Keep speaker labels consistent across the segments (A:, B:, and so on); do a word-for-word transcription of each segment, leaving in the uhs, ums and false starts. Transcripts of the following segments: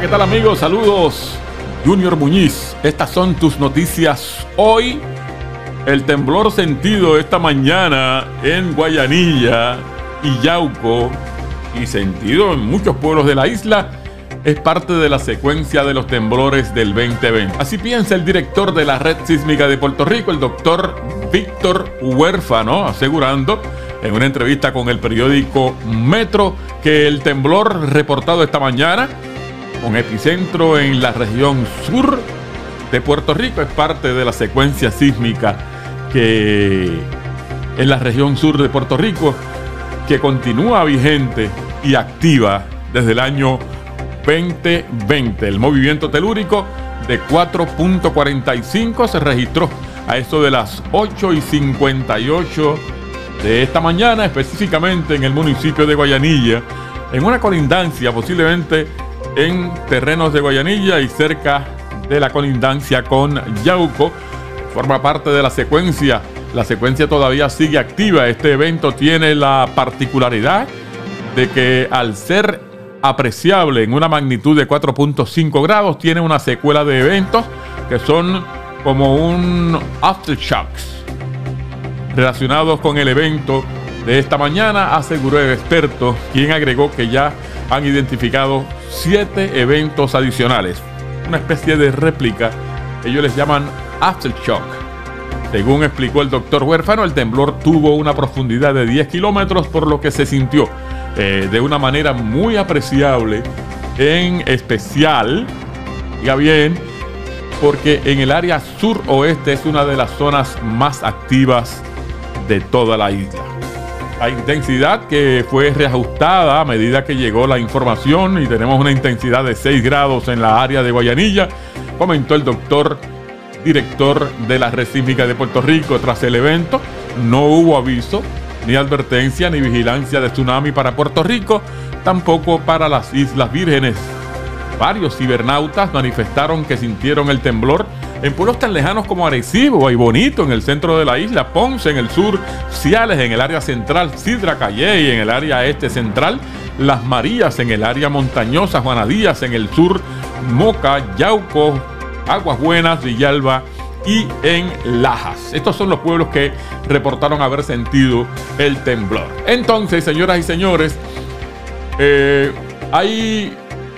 A: ¿qué tal amigos? Saludos, Junior Muñiz. Estas son tus noticias hoy. El temblor sentido esta mañana en Guayanilla y Yauco y sentido en muchos pueblos de la isla es parte de la secuencia de los temblores del veinte veinte. Así piensa el director de la Red Sísmica de Puerto Rico, el doctor Víctor Huérfano, asegurando en una entrevista con el periódico Metro que el temblor reportado esta mañana, con epicentro en la región sur de Puerto Rico, es parte de la secuencia sísmica que en la región sur de Puerto Rico, que continúa vigente y activa desde el año veinte veinte. El movimiento telúrico de cuatro punto cuarenta y cinco se registró a eso de las ocho y cincuenta y ocho de esta mañana, específicamente en el municipio de Guayanilla, en una colindancia, posiblemente en terrenos de Guayanilla y cerca de la colindancia con Yauco. Forma parte de la secuencia. La secuencia todavía sigue activa. Este evento tiene la particularidad de que, al ser apreciable en una magnitud de cuatro punto cinco grados, tiene una secuela de eventos que son como un aftershocks relacionados con el evento de esta mañana, aseguró el experto, quien agregó que ya han identificado siete eventos adicionales, una especie de réplica. Ellos les llaman aftershock. Según explicó el doctor Huérfano, el temblor tuvo una profundidad de diez kilómetros, por lo que se sintió eh, de una manera muy apreciable, en especial, diga bien, porque en el área suroeste es una de las zonas más activas de toda la isla. La intensidad, que fue reajustada a medida que llegó la información, y tenemos una intensidad de seis grados en la área de Guayanilla, comentó el doctor director de la Red Sísmica de Puerto Rico. Tras el evento no hubo aviso, ni advertencia, ni vigilancia de tsunami para Puerto Rico, tampoco para las Islas Vírgenes. Varios cibernautas manifestaron que sintieron el temblor en pueblos tan lejanos como Arecibo y Bonito en el centro de la isla, Ponce en el sur, Ciales en el área central, Sidra Calley en el área este central, Las Marías en el área montañosa, Juana Díaz en el sur, Moca, Yauco, Aguas Buenas, Villalba y en Lajas. Estos son los pueblos que reportaron haber sentido el temblor. Entonces, señoras y señores, eh, hay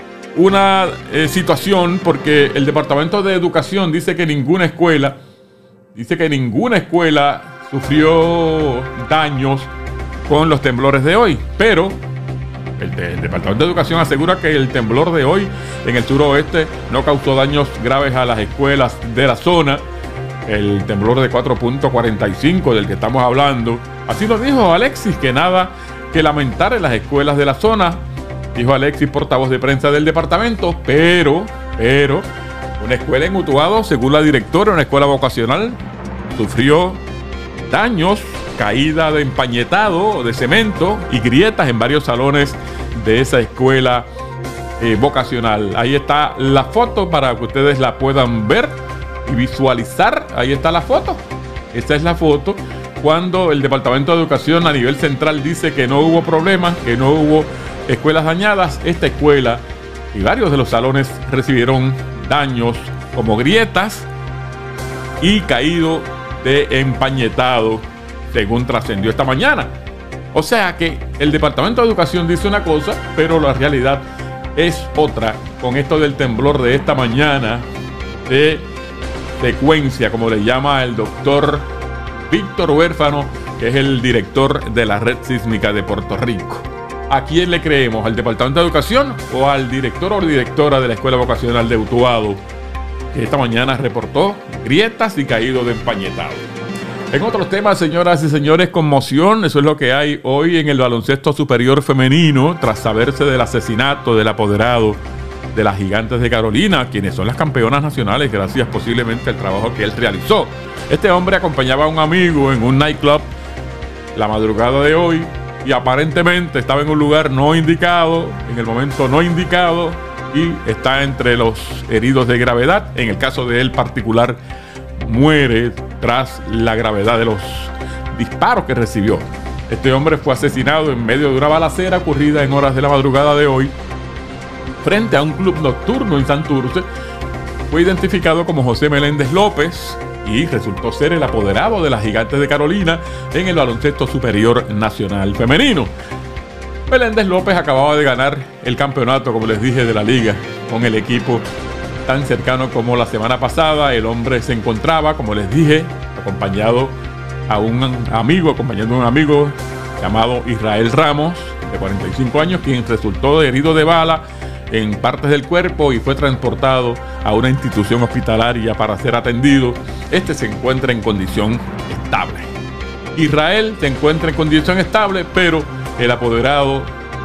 A: una eh, situación, porque el Departamento de Educación dice que ninguna escuela, dice que ninguna escuela sufrió daños con los temblores de hoy, pero el, el Departamento de Educación asegura que el temblor de hoy en el suroeste no causó daños graves a las escuelas de la zona. El temblor de cuatro punto cuarenta y cinco del que estamos hablando, así lo dijo Alexis, que nada que lamentar en las escuelas de la zona, dijo Alexis, portavoz de prensa del departamento, pero, pero, una escuela en Utuado, según la directora, una escuela vocacional, sufrió daños, caída de empañetado de cemento y grietas en varios salones de esa escuela eh, vocacional. Ahí está la foto para que ustedes la puedan ver y visualizar. Ahí está la foto. Esta es la foto cuando el Departamento de Educación a nivel central dice que no hubo problemas, que no hubo escuelas dañadas. Esta escuela y varios de los salones recibieron daños como grietas y caído de empañetado, según trascendió esta mañana. O sea que el Departamento de Educación dice una cosa, pero la realidad es otra, con esto del temblor de esta mañana de secuencia, como le llama el doctor Víctor Huérfano, que es el director de la Red Sísmica de Puerto Rico. ¿A quién le creemos? ¿Al Departamento de Educación o al director o directora de la Escuela Vocacional de Utuado, que esta mañana reportó grietas y caído de empañetado? En otros temas, señoras y señores, conmoción. Eso es lo que hay hoy en el baloncesto superior femenino, tras saberse del asesinato del apoderado de las Gigantes de Carolina, quienes son las campeonas nacionales gracias posiblemente al trabajo que él realizó. Este hombre acompañaba a un amigo en un nightclub la madrugada de hoy y aparentemente estaba en un lugar no indicado, en el momento no indicado, y está entre los heridos de gravedad. En el caso de él particular, muere tras la gravedad de los disparos que recibió. Este hombre fue asesinado en medio de una balacera ocurrida en horas de la madrugada de hoy frente a un club nocturno en Santurce, fue identificado como José Meléndez López y resultó ser el apoderado de las Gigantes de Carolina en el baloncesto superior nacional femenino. Meléndez López acababa de ganar el campeonato, como les dije, de la liga con el equipo tan cercano como la semana pasada. El hombre se encontraba, como les dije, acompañado a un amigo, acompañando a un amigo llamado Israel Ramos, de cuarenta y cinco años, quien resultó herido de bala en partes del cuerpo y fue transportado a una institución hospitalaria para ser atendido. Este se encuentra en condición estable. Israel se encuentra en condición estable, pero el apoderado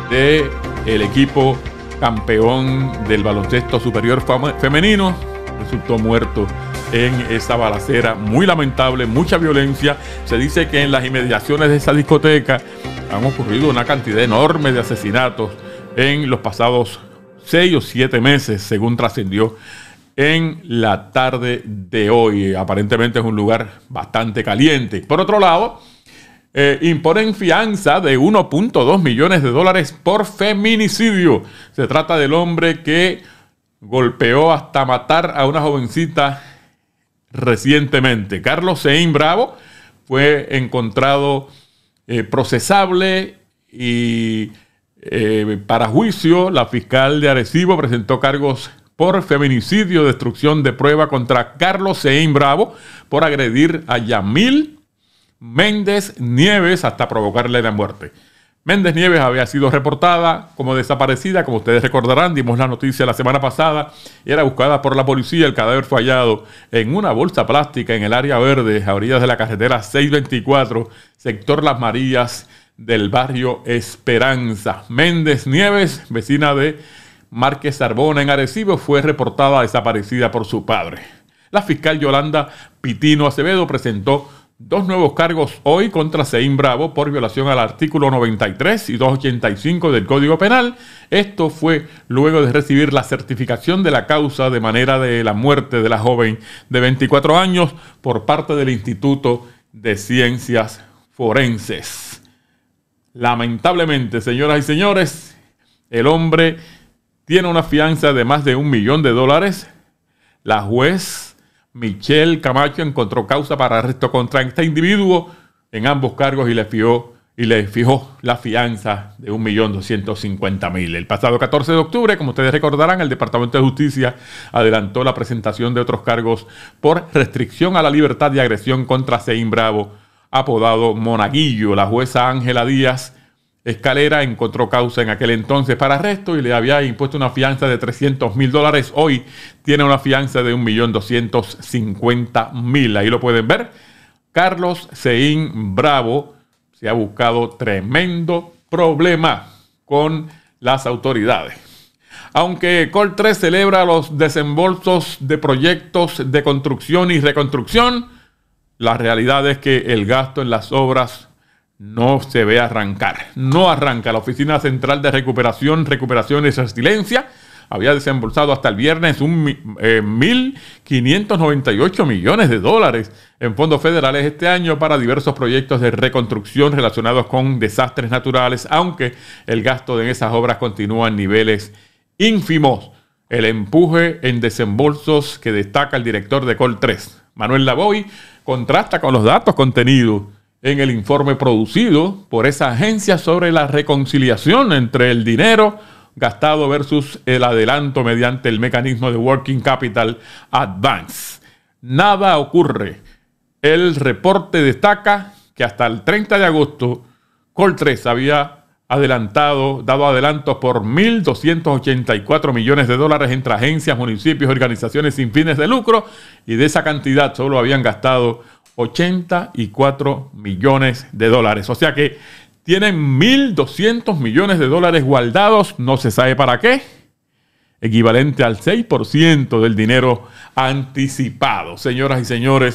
A: del equipo campeón del baloncesto superior femenino resultó muerto en esa balacera muy lamentable, mucha violencia. Se dice que en las inmediaciones de esa discoteca han ocurrido una cantidad enorme de asesinatos en los pasados seis o siete meses, según trascendió en la tarde de hoy. Aparentemente es un lugar bastante caliente. Por otro lado, Eh, imponen fianza de uno punto dos millones de dólares por feminicidio. Se trata del hombre que golpeó hasta matar a una jovencita recientemente. Carlos Seín Bravo fue encontrado eh, procesable y eh, para juicio. La fiscal de Arecibo presentó cargos por feminicidio, destrucción de prueba contra Carlos Seín Bravo por agredir a Yamil Méndez Nieves hasta provocarle la muerte. Méndez Nieves había sido reportada como desaparecida, como ustedes recordarán, dimos la noticia la semana pasada, y era buscada por la policía. El cadáver fue hallado en una bolsa plástica en el área verde, a orillas de la carretera seiscientos veinticuatro, sector Las Marías del barrio Esperanza. Méndez Nieves, vecina de Márquez Arbona en Arecibo, fue reportada desaparecida por su padre. La fiscal Yolanda Pitino Acevedo presentó dos nuevos cargos hoy contra Seín Bravo por violación al artículo noventa y tres y doscientos ochenta y cinco del Código Penal. Esto fue luego de recibir la certificación de la causa de manera de la muerte de la joven de veinticuatro años por parte del Instituto de Ciencias Forenses. Lamentablemente, señoras y señores, el hombre tiene una fianza de más de un millón de dólares. La juez Michelle Camacho encontró causa para arresto contra este individuo en ambos cargos y le fijó, y le fijó la fianza de un millón doscientos cincuenta mil. El pasado catorce de octubre, como ustedes recordarán, el Departamento de Justicia adelantó la presentación de otros cargos por restricción a la libertad y agresión contra Seín Bravo, apodado Monaguillo. La jueza Ángela Díaz Escalera encontró causa en aquel entonces para arresto y le había impuesto una fianza de trescientos mil dólares. Hoy tiene una fianza de un millón doscientos cincuenta mil. Ahí lo pueden ver. Carlos Seín Bravo se ha buscado tremendo problema con las autoridades. Aunque Col tres celebra los desembolsos de proyectos de construcción y reconstrucción, la realidad es que el gasto en las obras no se ve arrancar. No arranca. La Oficina Central de Recuperación, Recuperación y Resiliencia había desembolsado hasta el viernes un eh, mil quinientos noventa y ocho millones de dólares en fondos federales este año para diversos proyectos de reconstrucción relacionados con desastres naturales, aunque el gasto en esas obras continúa en niveles ínfimos. El empuje en desembolsos que destaca el director de Col tres, Manuel Lavoy, contrasta con los datos contenidos en el informe producido por esa agencia sobre la reconciliación entre el dinero gastado versus el adelanto mediante el mecanismo de Working Capital Advance. Nada ocurre. El reporte destaca que hasta el treinta de agosto Col tres había adelantado, dado adelantos por mil doscientos ochenta y cuatro millones de dólares entre agencias, municipios y organizaciones sin fines de lucro, y de esa cantidad solo habían gastado ochenta y cuatro millones de dólares. O sea que tienen mil doscientos millones de dólares guardados, no se sabe para qué, equivalente al seis por ciento del dinero anticipado. Señoras y señores,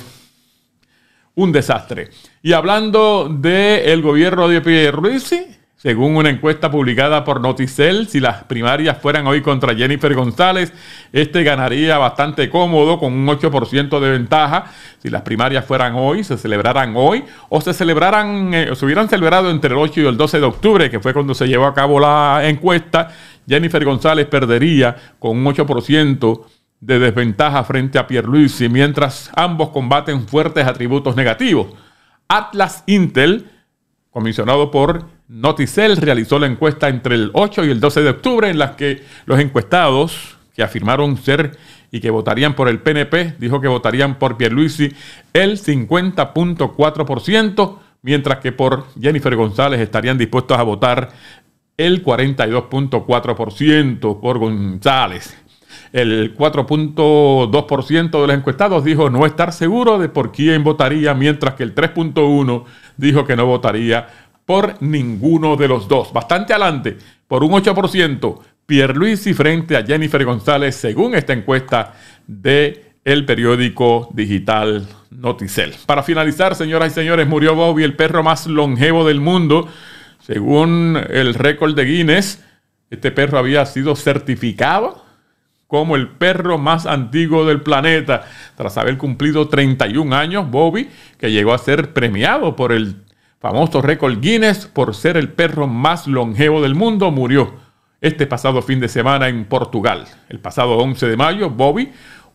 A: un desastre. Y hablando del gobierno de Pierluisi, según una encuesta publicada por Noticel, si las primarias fueran hoy contra Jennifer González, este ganaría bastante cómodo con un ocho por ciento de ventaja. Si las primarias fueran hoy, se celebraran hoy, o se celebraran, eh, o se hubieran celebrado entre el ocho y el doce de octubre, que fue cuando se llevó a cabo la encuesta, Jennifer González perdería con un ocho por ciento de desventaja frente a Pierluisi, mientras ambos combaten fuertes atributos negativos. Atlas Intel, comisionado por Noticel, realizó la encuesta entre el ocho y el doce de octubre, en la que los encuestados que afirmaron ser y que votarían por el P N P, dijo que votarían por Pierluisi el cincuenta punto cuatro por ciento, mientras que por Jennifer González estarían dispuestos a votar el cuarenta y dos punto cuatro por ciento por González. El cuatro punto dos por ciento de los encuestados dijo no estar seguro de por quién votaría, mientras que el tres punto uno por ciento dijo que no votaría por ninguno de los dos. Bastante adelante, por un ocho por ciento, Pierluisi frente a Jennifer González, según esta encuesta del periódico digital Noticel. Para finalizar, señoras y señores, murió Bobby, el perro más longevo del mundo. Según el récord de Guinness, este perro había sido certificado como el perro más antiguo del planeta, tras haber cumplido treinta y un años. Bobby, que llegó a ser premiado por el famoso récord Guinness por ser el perro más longevo del mundo, murió este pasado fin de semana en Portugal. El pasado once de mayo, Bobby,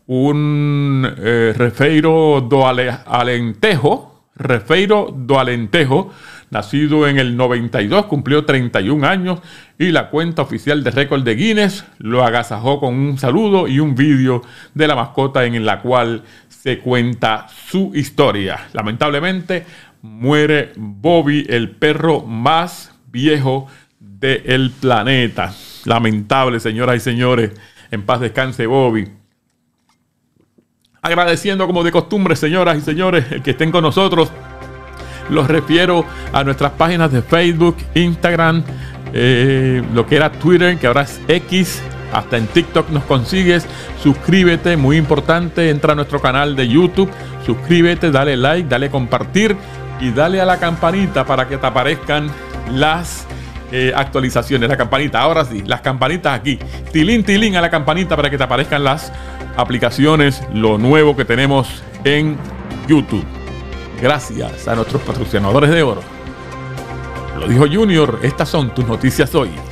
A: un eh, Refeiro do Alentejo, Refeiro do Alentejo, nacido en el noventa y dos, cumplió treinta y un años y la cuenta oficial de récord de Guinness lo agasajó con un saludo y un vídeo de la mascota en la cual se cuenta su historia. Lamentablemente muere Bobby, el perro más viejo del planeta. Lamentable, señoras y señores. En paz descanse Bobby. Agradeciendo como de costumbre, señoras y señores, el que estén con nosotros. Los refiero a nuestras páginas de Facebook, Instagram, eh, lo que era Twitter, que ahora es X, hasta en TikTok nos consigues. Suscríbete, muy importante, entra a nuestro canal de YouTube, suscríbete, dale like, dale compartir y dale a la campanita para que te aparezcan las eh, actualizaciones. La campanita, ahora sí, las campanitas aquí. Tilín, tilín a la campanita para que te aparezcan las aplicaciones, lo nuevo que tenemos en YouTube. Gracias a nuestros patrocinadores de oro. Lo dijo Junior, estas son tus noticias hoy.